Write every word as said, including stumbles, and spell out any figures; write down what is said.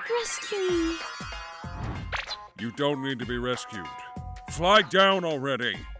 Rescue me. You don't need to be rescued. Fly down already.